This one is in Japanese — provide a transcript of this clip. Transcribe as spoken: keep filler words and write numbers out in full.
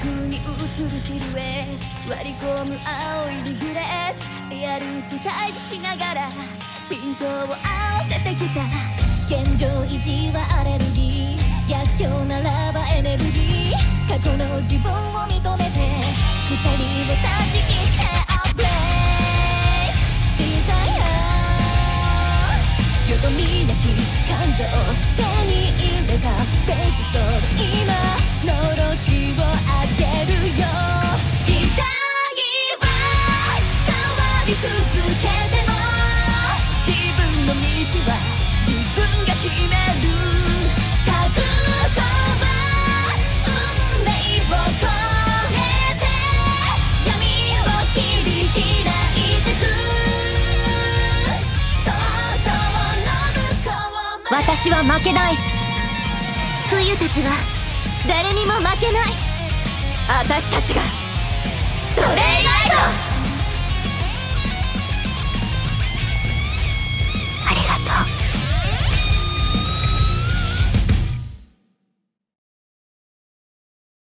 空に映るシルエット割り込む青いリフレットやる気対峙しながらピントを合わせてきた現状維持はアレルギー逆境ならばエネルギー過去の自分を認めて鎖を断ち切って I'll break desire よどみなき感情手に入れたベッドソード今のろしをあげるよ時代は変わり続けても自分の道は自分が決める覚悟は運命を超えて闇を切り開いてく想像の向こうまで私は負けない。冬たちは誰にも負けない。私たちがストレイライド